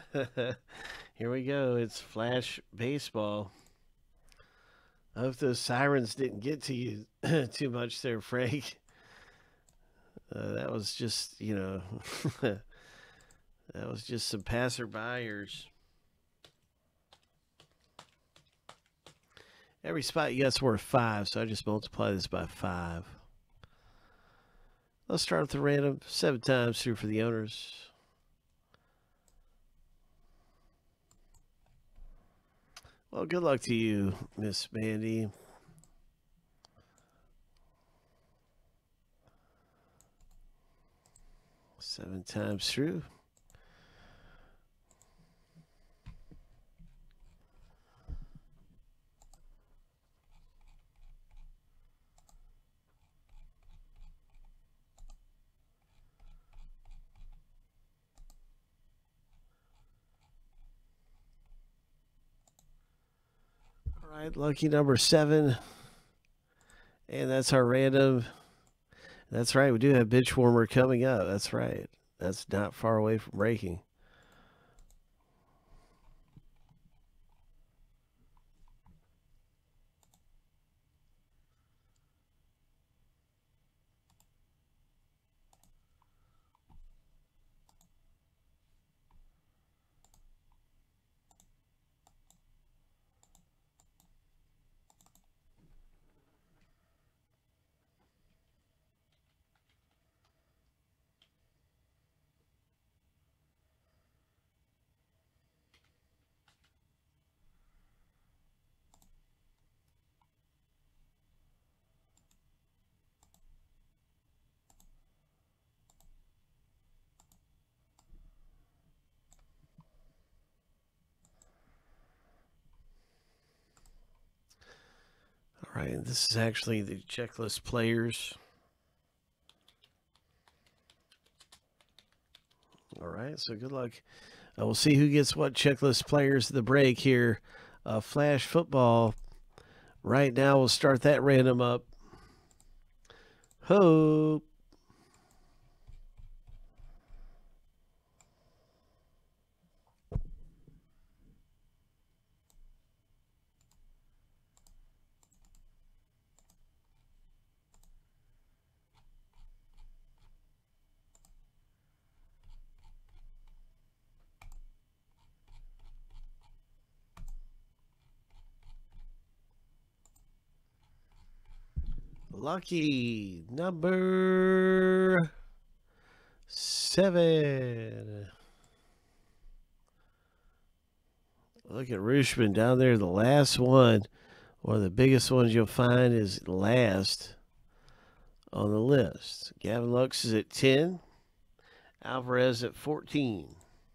Here we go. It's Flash Baseball. I hope those sirens didn't get to you too much there, Frank. That was just, that was just some passerbyers. Every spot you got's worth 5, so I just multiply this by 5. Let's start with the random 7 times through for the owners. Well, good luck to you, Miss Mandy. Seven times through. All right, lucky number 7. And that's our random. That's right, we do have Bitch Warmer coming up. That's right. That's not far away from breaking. All right, this is actually the checklist players. All right, so good luck. We'll see who gets what checklist players at the break here. Flash football. Right now, we'll start that random up. Hope. Lucky number 7. Look at Rushman down there, the last one. One of the biggest ones you'll find is last on the list. Gavin Lux is at 10. Alvarez at 14.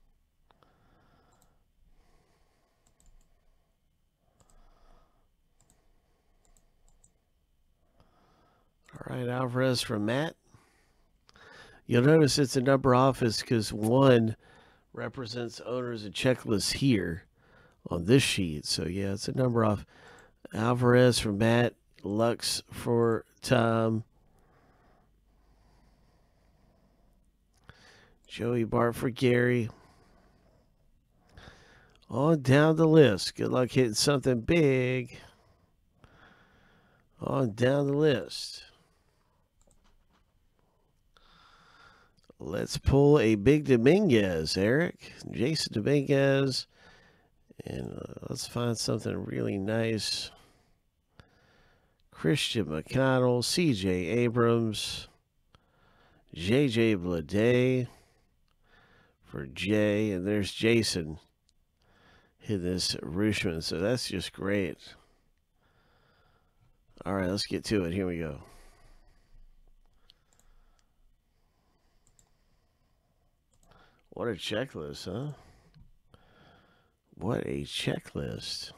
All right, Alvarez from Matt. You'll notice it's a number off is because 1 represents owners and checklists here on this sheet. So, yeah, it's a number off. Alvarez for Matt. Lux for Tom. Joey Bart for Gary. On down the list. Good luck hitting something big. On down the list. Let's pull a big Dominguez, Eric. Jason Dominguez. And let's find something really nice. Christian McConnell, C.J. Abrams, J.J. Bleday for Jay. And there's Jason hitting this Rushman. So that's just great. All right, let's get to it. Here we go. What a checklist, huh? What a checklist.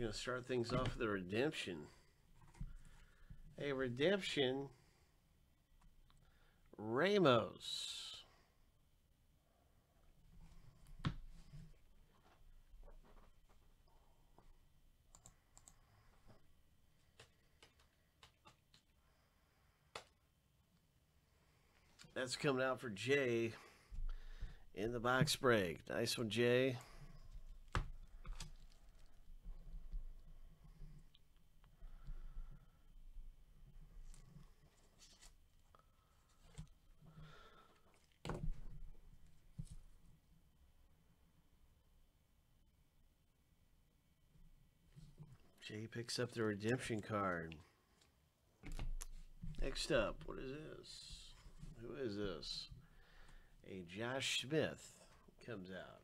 going to start things off with a redemption. A redemption, Ramos. That's coming out for Jay in the box break. Nice one, Jay. Jay picks up the redemption card. Next up, what is this? Who is this? A Josh Smith comes out.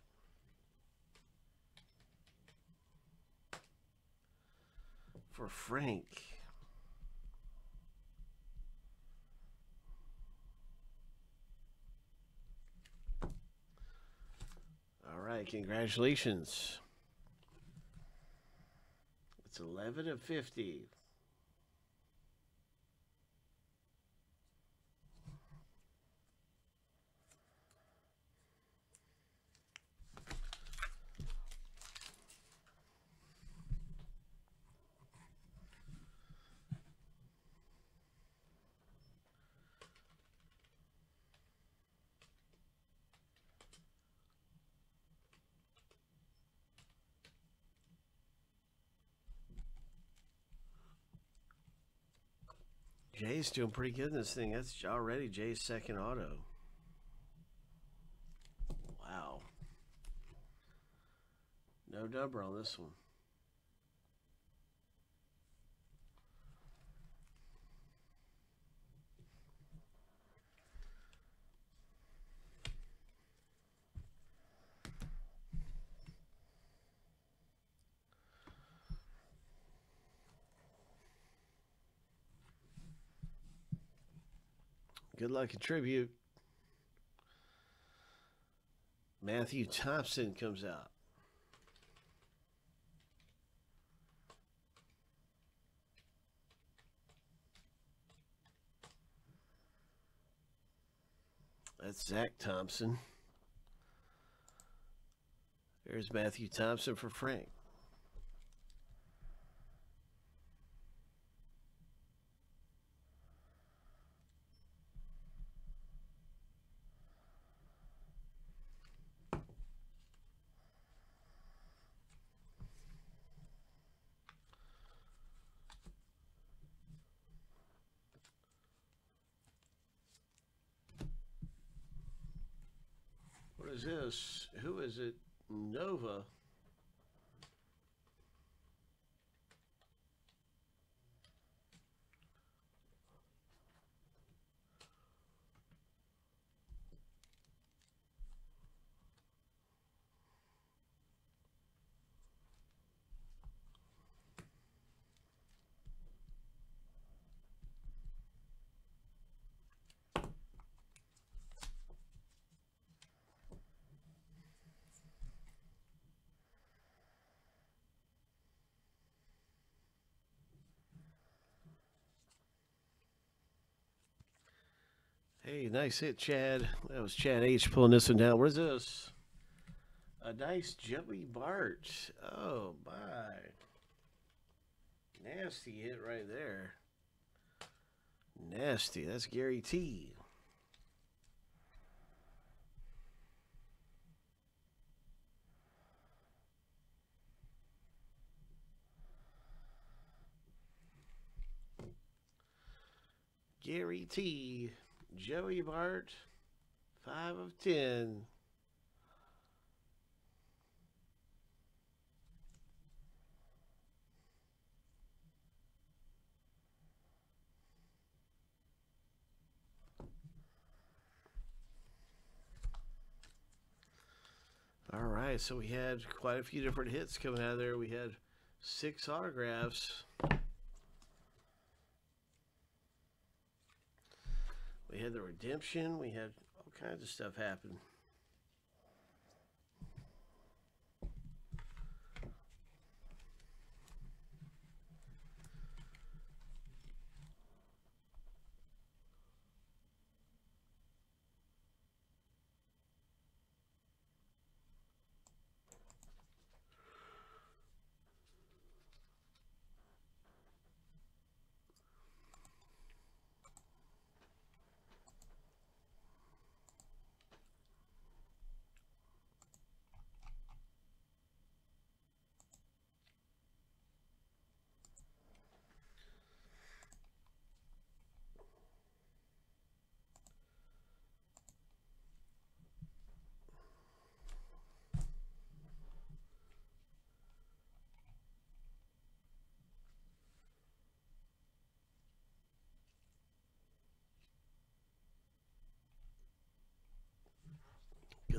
For Frank. All right, congratulations. It's 11 of 50. Jay's doing pretty good in this thing. That's already Jay's second auto. Wow. No number on this one. Good luck and tribute. Matthew Thompson comes out. That's Zach Thompson. There's Matthew Thompson for Frank. What is this? Who is it? Nova. Hey, nice hit, Chad. That was Chad H pulling this one down. What is this? A nice Joey Bart. Oh, my. Nasty hit right there. Nasty. That's Gary T. Gary T. Joey Bart. 5 of 10. All right, so we had quite a few different hits coming out of there. We had 6 autographs. We had the redemption. We had all kinds of stuff happen.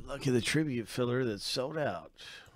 Lucky the tribute filler that's sold out.